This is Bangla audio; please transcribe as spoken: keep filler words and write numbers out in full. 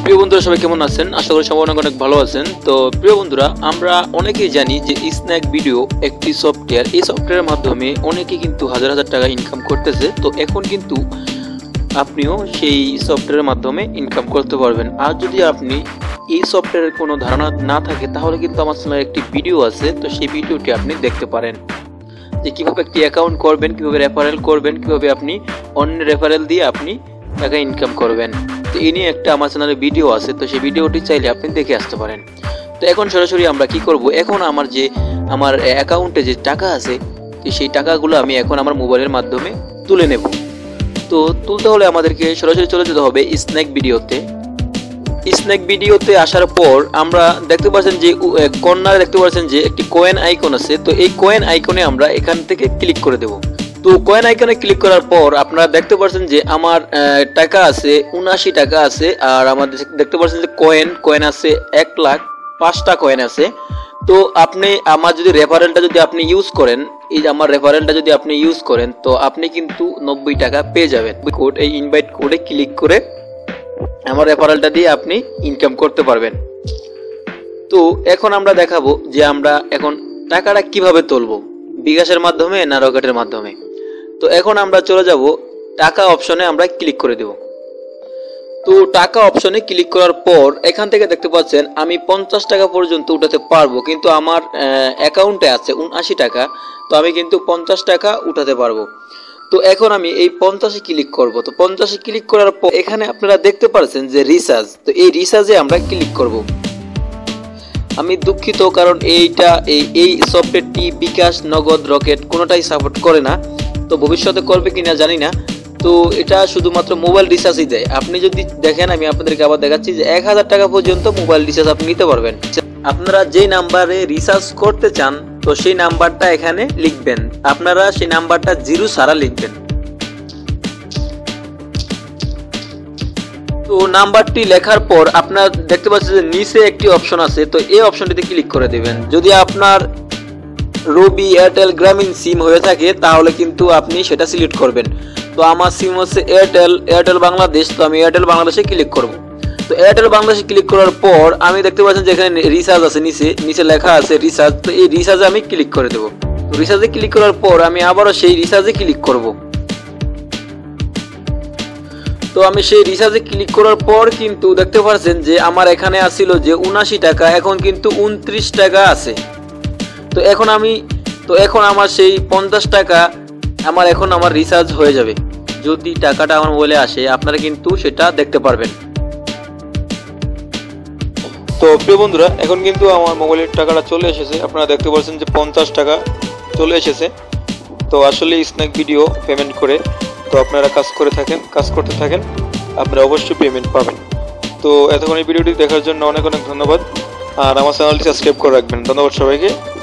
প্রিয় বন্ধুরা সবাই কেমন আছেন? আশা করি সবাই অনেক অনেক ভালো আছেন। তো প্রিয় বন্ধুরা, আমরা অনেকেই জানি যে স্ন্যাক ভিডিও একটি সফটওয়্যার। এই সফটওয়্যারের মাধ্যমে অনেকে কিন্তু হাজার হাজার টাকা ইনকাম করতেছে। তো এখন কিন্তু আপনিও সেই সফটওয়্যারের মাধ্যমে ইনকাম করতে পারবেন। আর যদি আপনি এই সফটওয়্যারের কোনো ধারণা না থাকে তাহলে কিন্তু আমার চ্যানেলে একটি ভিডিও আছে, তো সেই ভিডিওটি আপনি দেখতে পারেন যে কীভাবে একটি অ্যাকাউন্ট করবেন, কীভাবে রেফারেল করবেন, কীভাবে আপনি অন্য রেফারেল দিয়ে আপনি টাকা ইনকাম করবেন। তো এই নিয়ে একটা আমার চ্যানেলে ভিডিও আছে, তো সেই ভিডিওটি চাইলে আপনি দেখে আসতে পারেন। তো এখন সরাসরি আমরা কি করব, এখন আমার যে আমার অ্যাকাউন্টে যে টাকা আছে তো সেই টাকাগুলো আমি এখন আমার মোবাইলের মাধ্যমে তুলে নেব। তো তুলতে হলে আমাদেরকে সরাসরি চলে যেতে হবে স্ন্যাক ভিডিওতে। স্ন্যাক ভিডিওতে আসার পর আমরা দেখতে পাচ্ছেন যে কর্নারে দেখতে পাচ্ছেন যে একটি কয়েন আইকন আছে। তো এই কয়েন আইকনে আমরা এখান থেকে ক্লিক করে দেব। তো কয়েন আইকনে ক্লিক করার পর আপনারা দেখতে পাচ্ছেন যে আমার টাকা আছে উনআশি টাকা আছে, আর আমাদের দেখতে পাচ্ছেন যে কয়েন কয়েন আছে এক লাখ পাঁচটা কয়েন আছে। তো আপনি আমার যদি রেফারেলটা যদি আপনি ইউজ করেন, এই যে আমার রেফারেলটা যদি আপনি ইউজ করেন তো আপনি কিন্তু নব্বই টাকা পেয়ে যাবেন। কোড এই ইনভাইট কোডে ক্লিক করে আমার রেফারেলটা দিয়ে আপনি ইনকাম করতে পারবেন। তো এখন আমরা দেখাবো যে আমরা এখন টাকাটা কিভাবে তুলবো, বিকাশের মাধ্যমে না রকেটের মাধ্যমে। তো এখন আমরা চলে যাব টাকা অপশনে, আমরা ক্লিক করে দেব। তো টাকা অপশনে ক্লিক করার পর এখান থেকে দেখতে পাচ্ছেন আমি পঞ্চাশ টাকা পর্যন্ত উঠাতে পারবো, কিন্তু আমার অ্যাকাউন্টে আছে উনআশি টাকা, তো আমি কিন্তু পঞ্চাশ টাকা উঠাতে পারবো। তো এখন আমি এই পঞ্চাশে ক্লিক করব। তো পঞ্চাশে ক্লিক করার পর এখানে আপনারা দেখতে পাচ্ছেন যে রিচার্জ, তো এই রিচার্জে আমরা ক্লিক করব। আমি দুঃখিত, কারণ এইটা এই এই সফটওয়্যারটি বিকাশ, নগদ, রকেট কোনোটাই সাপোর্ট করে না। তো ভবিষ্যতে করবে কিনা জানি না। তো এটা শুধুমাত্র মোবাইল রিচার্জই দেয়। আপনি যদি দেখেন, আমি আপনাদেরকে আবার দেখাচ্ছি যে এক হাজার টাকা পর্যন্ত মোবাইল রিচার্জ আপনি নিতে পারবেন। আপনারা যে নাম্বারে রিচার্জ করতে চান তো সেই নাম্বারটা এখানে লিখবেন। আপনারা সেই নাম্বারটা জিরো ছাড়া লিখবেন। তো নাম্বারটি লেখার পর আপনারা দেখতে পাচ্ছেন যে নিচে একটি অপশন আছে, তো এই অপশনটিতে ক্লিক করে দেবেন। যদি আপনার রবি, এয়ারটেল, গ্রামীণ সিম হয়ে থাকে তাহলে কিন্তু আপনি সেটা সিলেক্ট করবেন। তো আমার সিম হচ্ছে এয়ারটেল এয়ারটেল বাংলাদেশ, তো আমি এয়ারটেল বাংলাদেশে ক্লিক করব। তো এয়ারটেল বাংলাদেশে ক্লিক করার পর আমি দেখতে পাচ্ছেন যে এখানে রিচার্জ আছে, নিচে নিচে লেখা আছে রিচার্জ। তো এই রিচার্জে আমি ক্লিক করে দেবো। তো রিচার্জে ক্লিক করার পর আমি আবারও সেই রিচার্জে ক্লিক করব। তো আমি সেই রিচার্জে ক্লিক করার পর কিন্তু দেখতে পাচ্ছেন যে আমার এখানে আসছিল যে উনআশি টাকা, এখন কিন্তু উনত্রিশ টাকা আছে। তো এখন আমি তো এখন আমার সেই পঞ্চাশ টাকা আমার এখন আমার রিচার্জ হয়ে যাবে। যদি টাকাটা আমার মোবাইলে আসে আপনারা কিন্তু সেটা দেখতে পারবেন। তো প্রিয় বন্ধুরা, এখন কিন্তু আমার মোবাইলের টাকাটা চলে এসেছে। আপনারা দেখতে পাচ্ছেন যে পঞ্চাশ টাকা চলে এসেছে। তো আসলে স্ন্যাক ভিডিও পেমেন্ট করে, তো আপনারা কাজ করে থাকেন কাজ করতে থাকেন, আপনারা অবশ্যই পেমেন্ট পাবেন। তো এতক্ষণ এই ভিডিওটি দেখার জন্য অনেক অনেক ধন্যবাদ, আর আমার চ্যানেলটি সাবস্ক্রাইব করে রাখবেন। ধন্যবাদ সবাইকে।